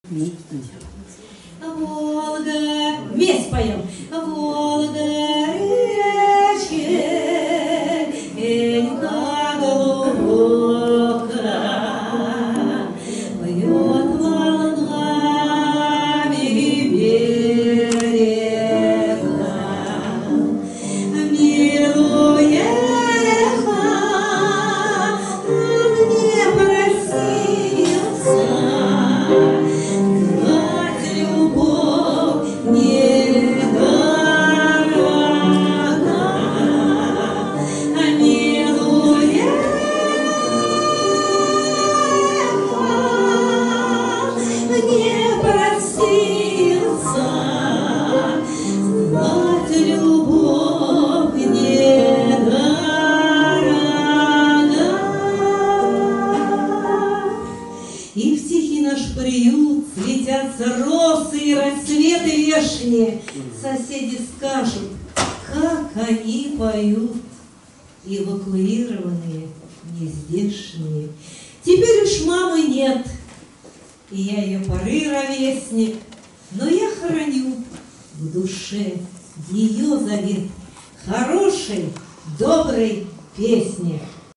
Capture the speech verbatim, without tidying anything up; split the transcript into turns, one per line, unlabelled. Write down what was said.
Волга, весь поем. Волга, речки, река глубокая, поет волнами берега, милуя река, мне просился. И в тихий наш приют слетятся росы и рассветы вешние. Соседи скажут, как они поют, эвакуированные, нездешние. Теперь уж мамы нет, и я ее поры ровесник, но я храню в душе ее завет хорошей, доброй песни.